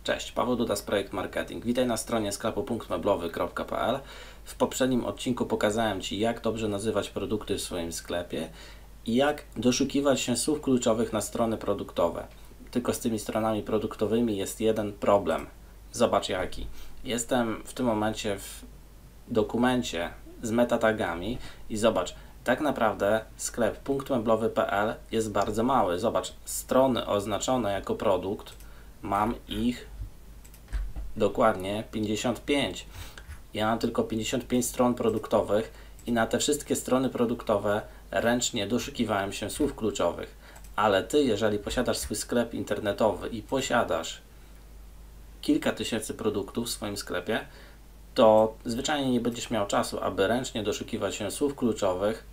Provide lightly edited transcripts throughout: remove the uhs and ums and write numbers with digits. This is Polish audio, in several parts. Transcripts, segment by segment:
Cześć, Paweł Duda z Projekt Marketing. Witaj na stronie sklepu punktmeblowy.pl. W poprzednim odcinku pokazałem Ci, jak dobrze nazywać produkty w swoim sklepie i jak doszukiwać się słów kluczowych na strony produktowe. Tylko z tymi stronami produktowymi jest jeden problem. Zobacz jaki. Jestem w tym momencie w dokumencie z metatagami i zobacz, tak naprawdę sklep punktmeblowy.pl jest bardzo mały. Zobacz, strony oznaczone jako produkt, mam ich dokładnie 55. Ja mam tylko 55 stron produktowych i na te wszystkie strony produktowe ręcznie doszukiwałem się słów kluczowych. Ale Ty, jeżeli posiadasz swój sklep internetowy i posiadasz kilka tysięcy produktów w swoim sklepie, to zwyczajnie nie będziesz miał czasu, aby ręcznie doszukiwać się słów kluczowych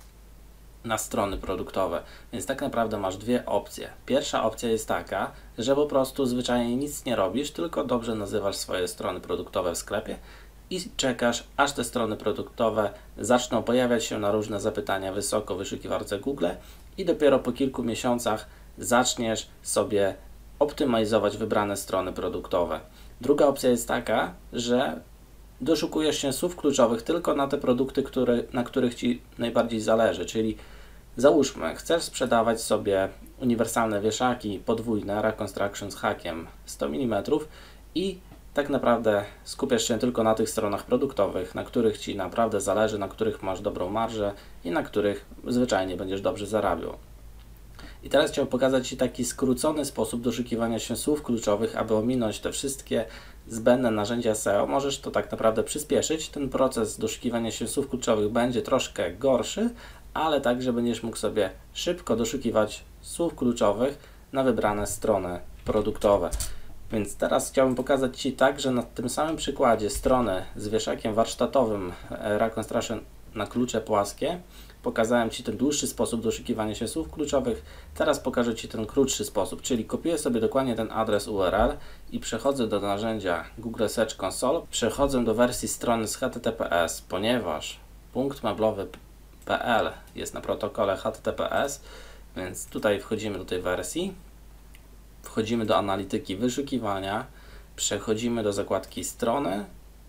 na strony produktowe. Więc tak naprawdę masz dwie opcje. Pierwsza opcja jest taka, że po prostu zwyczajnie nic nie robisz, tylko dobrze nazywasz swoje strony produktowe w sklepie i czekasz, aż te strony produktowe zaczną pojawiać się na różne zapytania wysoko w wyszukiwarce Google i dopiero po kilku miesiącach zaczniesz sobie optymalizować wybrane strony produktowe. Druga opcja jest taka, że doszukujesz się słów kluczowych tylko na te produkty, na których Ci najbardziej zależy, czyli załóżmy, chcesz sprzedawać sobie uniwersalne wieszaki podwójne Rack Construction z hakiem 100 mm i tak naprawdę skupiasz się tylko na tych stronach produktowych, na których Ci naprawdę zależy, na których masz dobrą marżę i na których zwyczajnie będziesz dobrze zarabiał. I teraz chciałbym pokazać Ci taki skrócony sposób doszukiwania się słów kluczowych, aby ominąć te wszystkie zbędne narzędzia SEO. Możesz to tak naprawdę przyspieszyć. Ten proces doszukiwania się słów kluczowych będzie troszkę gorszy, ale także będziesz mógł sobie szybko doszukiwać słów kluczowych na wybrane strony produktowe. Więc teraz chciałbym pokazać Ci także na tym samym przykładzie strony z wieszakiem warsztatowym Rack Construction na klucze płaskie. Pokazałem Ci ten dłuższy sposób doszukiwania się słów kluczowych. Teraz pokażę Ci ten krótszy sposób, czyli kopiuję sobie dokładnie ten adres URL i przechodzę do narzędzia Google Search Console. Przechodzę do wersji strony z HTTPS, ponieważ punktmeblowy.pl jest na protokole HTTPS, więc tutaj wchodzimy do tej wersji. Wchodzimy do analityki wyszukiwania, przechodzimy do zakładki strony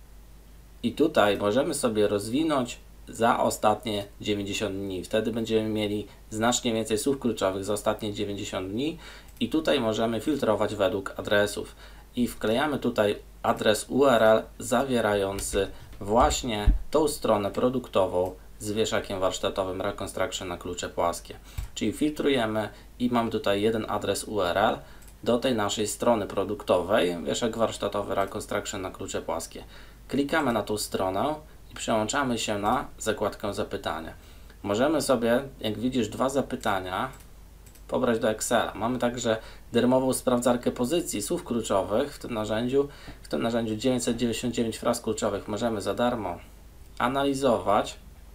i tutaj możemy sobie rozwinąć za ostatnie 90 dni. Wtedy będziemy mieli znacznie więcej słów kluczowych za ostatnie 90 dni i tutaj możemy filtrować według adresów i wklejamy tutaj adres URL zawierający właśnie tą stronę produktową z wieszakiem warsztatowym Rack Construction na klucze płaskie. Czyli filtrujemy i mamy tutaj jeden adres URL do tej naszej strony produktowej, wieszak warsztatowy Rack Construction na klucze płaskie. Klikamy na tą stronę i przełączamy się na zakładkę zapytania. Możemy sobie, jak widzisz, dwa zapytania pobrać do Excela. Mamy także darmową sprawdzarkę pozycji słów kluczowych w tym narzędziu. W tym narzędziu 999 fraz kluczowych możemy za darmo analizować.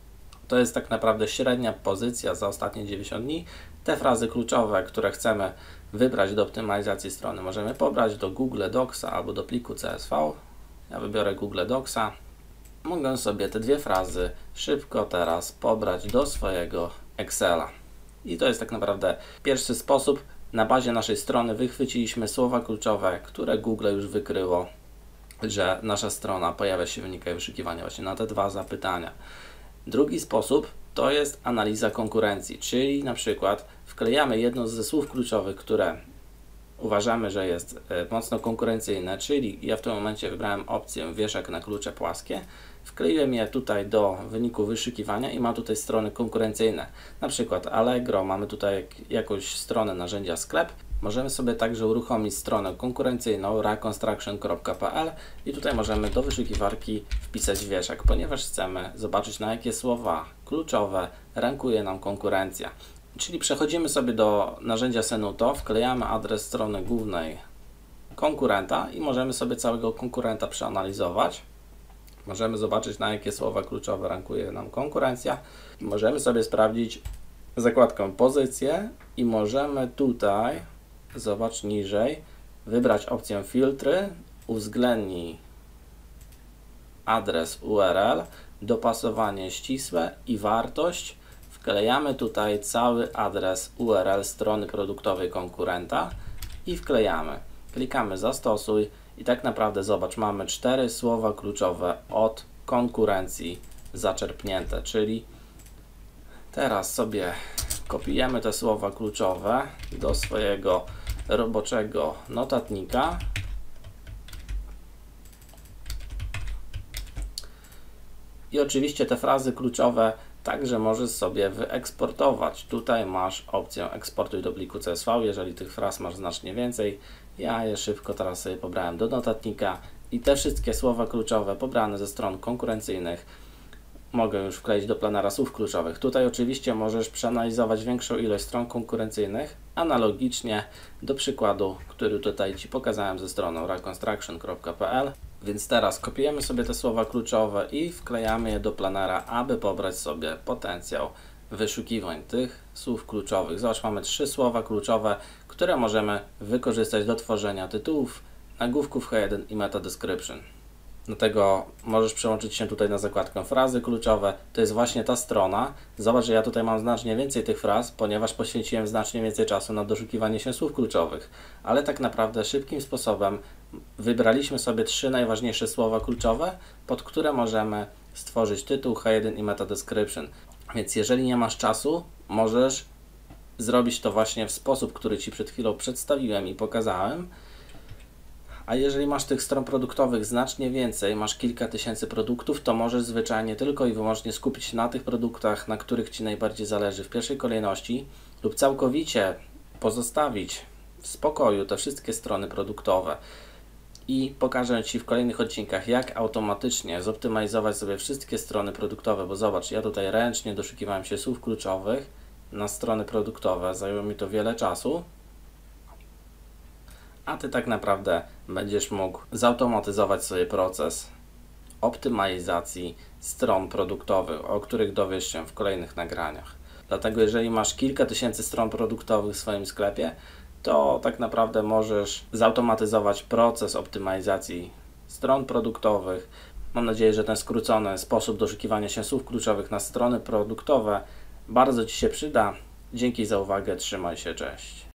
To jest tak naprawdę średnia pozycja za ostatnie 90 dni. Te frazy kluczowe, które chcemy wybrać do optymalizacji strony, możemy pobrać do Google Docsa albo do pliku CSV. Ja wybiorę Google Docsa. Mogę sobie te dwie frazy szybko teraz pobrać do swojego Excela. I to jest tak naprawdę pierwszy sposób. Na bazie naszej strony wychwyciliśmy słowa kluczowe, które Google już wykryło, że nasza strona pojawia się w wynikach wyszukiwania właśnie na te dwa zapytania. Drugi sposób to jest analiza konkurencji, czyli na przykład wklejamy jedno ze słów kluczowych, które uważamy, że jest mocno konkurencyjne, czyli ja w tym momencie wybrałem opcję wieszak na klucze płaskie, wkleiłem je tutaj do wyniku wyszukiwania i mam tutaj strony konkurencyjne, na przykład Allegro, mamy tutaj jakąś stronę narzędzia sklep. Możemy sobie także uruchomić stronę konkurencyjną rackconstruction.pl i tutaj możemy do wyszukiwarki wpisać wieszak, ponieważ chcemy zobaczyć, na jakie słowa kluczowe rankuje nam konkurencja. Czyli przechodzimy sobie do narzędzia Senuto, wklejamy adres strony głównej konkurenta i możemy sobie całego konkurenta przeanalizować. Możemy zobaczyć, na jakie słowa kluczowe rankuje nam konkurencja. Możemy sobie sprawdzić zakładkę pozycję i możemy tutaj, zobacz niżej, wybrać opcję filtry, uwzględnij adres URL, dopasowanie ścisłe i wartość. Wklejamy tutaj cały adres URL strony produktowej konkurenta i wklejamy. Klikamy zastosuj i tak naprawdę zobacz, mamy 4 słowa kluczowe od konkurencji zaczerpnięte, czyli teraz sobie kopiujemy te słowa kluczowe do swojego roboczego notatnika i oczywiście te frazy kluczowe także możesz sobie wyeksportować. Tutaj masz opcję eksportuj do pliku CSV, jeżeli tych fraz masz znacznie więcej. Ja je szybko teraz sobie pobrałem do notatnika i te wszystkie słowa kluczowe pobrane ze stron konkurencyjnych mogę już wkleić do planera słów kluczowych. Tutaj oczywiście możesz przeanalizować większą ilość stron konkurencyjnych, analogicznie do przykładu, który tutaj Ci pokazałem ze stroną raconstruction.pl. Więc teraz kopiujemy sobie te słowa kluczowe i wklejamy je do planera, aby pobrać sobie potencjał wyszukiwań tych słów kluczowych. Zobacz, mamy 3 słowa kluczowe, które możemy wykorzystać do tworzenia tytułów, nagłówków H1 i meta description. Dlatego możesz przełączyć się tutaj na zakładkę frazy kluczowe. To jest właśnie ta strona. Zobacz, że ja tutaj mam znacznie więcej tych fraz, ponieważ poświęciłem znacznie więcej czasu na doszukiwanie się słów kluczowych. Ale tak naprawdę szybkim sposobem wybraliśmy sobie 3 najważniejsze słowa kluczowe, pod które możemy stworzyć tytuł, H1 i meta description. Więc jeżeli nie masz czasu, możesz zrobić to właśnie w sposób, który Ci przed chwilą przedstawiłem i pokazałem. A jeżeli masz tych stron produktowych znacznie więcej, masz kilka tysięcy produktów, to możesz zwyczajnie tylko i wyłącznie skupić się na tych produktach, na których Ci najbardziej zależy w pierwszej kolejności, lub całkowicie pozostawić w spokoju te wszystkie strony produktowe. I pokażę Ci w kolejnych odcinkach, jak automatycznie zoptymalizować sobie wszystkie strony produktowe, bo zobacz, ja tutaj ręcznie doszukiwałem się słów kluczowych na strony produktowe, zajęło mi to wiele czasu. A Ty tak naprawdę będziesz mógł zautomatyzować sobie proces optymalizacji stron produktowych, o których dowiesz się w kolejnych nagraniach. Dlatego jeżeli masz kilka tysięcy stron produktowych w swoim sklepie, to tak naprawdę możesz zautomatyzować proces optymalizacji stron produktowych. Mam nadzieję, że ten skrócony sposób doszukiwania się słów kluczowych na strony produktowe bardzo Ci się przyda. Dzięki za uwagę, trzymaj się, cześć.